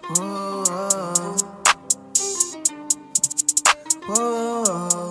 Whoa, whoa,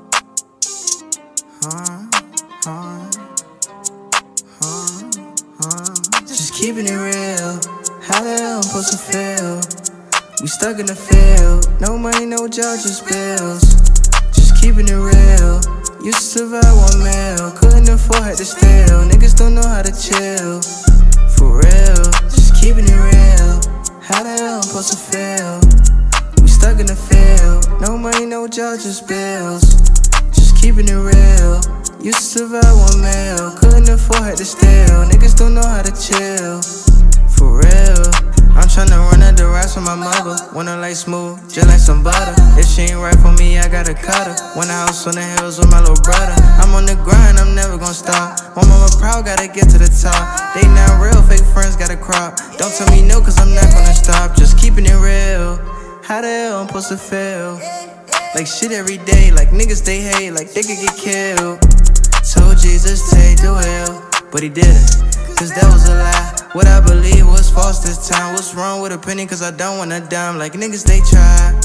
just keeping it real. How the hell I'm supposed to feel? We stuck in the field, no money, no job, just bills. Just keeping it real. Used to survive 1 meal, couldn't afford, had to steal. Niggas don't know how to chill, for real. Just keeping it real. How the hell I'm supposed to feel? We stuck in the field, no money, no job, just bills. Just keeping it real. Used to survive 1 meal, couldn't afford, had to steal. Niggas don't know how to chill, for real. I'm tryna run up the racks with my mother. Wanna like smooth, just like some butter. If she ain't right for me, I gotta cut her. Want a house on the hills with my little brother. I'm on the grind, I'm never gonna stop. My mama proud, gotta get to the top. They not real, fake friends gotta crop. Don't tell me no, cause I'm not gonna stop. Just keeping it real. How the hell I'm supposed to feel? Like shit every day, like niggas they hate, like they could get killed. Told Jesus take the wheel, but he didn't, cause that was a lie. What I believe was false this time. What's wrong with a penny, cause I don't want a dime. Like niggas they tried,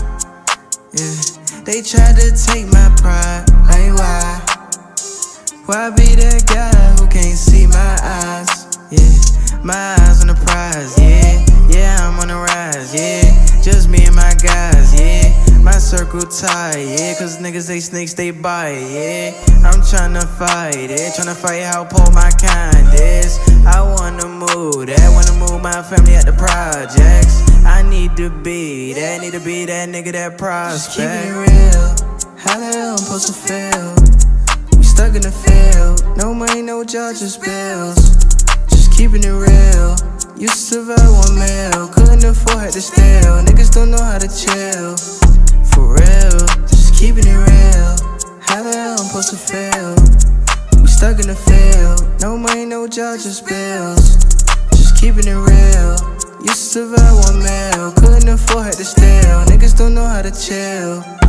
yeah. They tried to take my pride. Like why? Why be that guy who can't see my eyes? Yeah, my eyes on the prize, yeah. Yeah, I'm on the rise, yeah. Just me and my guys, yeah. My circle tight, yeah. Cause niggas they snakes, they bite, yeah. I'm tryna fight it, tryna fight how poor my kind is. I wanna move that, wanna move my family at the projects. I need to be that, need to be that nigga that prospect. Just keeping it real. How the hell I'm supposed to feel? We stuck in the field, no money, no job, just bills. Just keeping it real. Used to survive 1 meal, couldn't afford, had to steal. Niggas don't know how to chill, for real. Just keeping it real. How the hell I'm supposed to feel? We stuck in the field, no money, no job, just bills. Just keeping it real. Used to survive 1 meal, couldn't afford, had to steal. Niggas don't know how to chill.